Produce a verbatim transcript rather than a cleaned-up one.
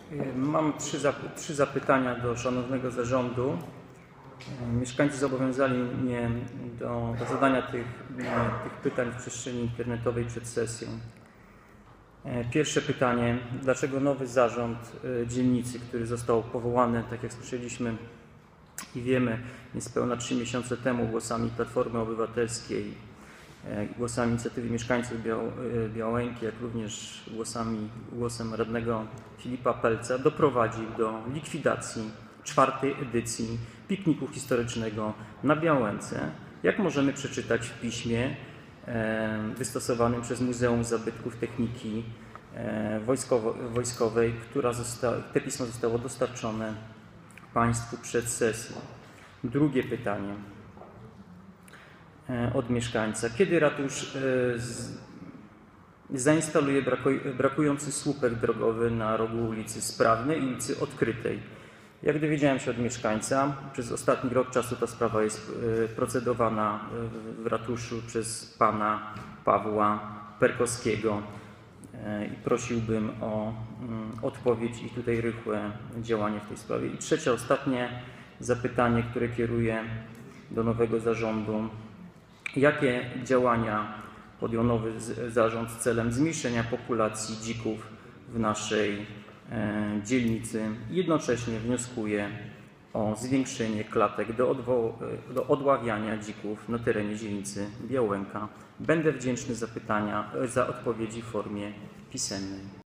Mam trzy, zap trzy zapytania do szanownego zarządu. Mieszkańcy zobowiązali mnie do, do zadania tych, tych pytań w przestrzeni internetowej przed sesją. Pierwsze pytanie. Dlaczego nowy zarząd dzielnicy, który został powołany, tak jak słyszeliśmy i wiemy, niespełna trzy miesiące temu głosami Platformy Obywatelskiej, głosami inicjatywy mieszkańców Biał Białęki, jak również głosami, głosem radnego Filipa Pelca, doprowadził do likwidacji czwartej edycji pikniku historycznego na Białęce, jak możemy przeczytać w piśmie wystosowanym przez Muzeum Zabytków Techniki Wojskowo Wojskowej, która została, te pismo zostało dostarczone Państwu przed sesją. Drugie pytanie od mieszkańca. Kiedy ratusz zainstaluje brakujący słupek drogowy na rogu ulicy Sprawnej i ulicy Odkrytej? Jak dowiedziałem się od mieszkańca, przez ostatni rok czasu ta sprawa jest procedowana w ratuszu przez pana Pawła Perkowskiego i prosiłbym o odpowiedź i tutaj rychłe działanie w tej sprawie. I trzecie, ostatnie zapytanie, które kieruję do nowego zarządu. Jakie działania podjął nowy zarząd celem zmniejszenia populacji dzików w naszej e, dzielnicy? Jednocześnie wnioskuje o zwiększenie klatek do, do odławiania dzików na terenie dzielnicy Białęka. Będę wdzięczny za pytania, za odpowiedzi w formie pisemnej.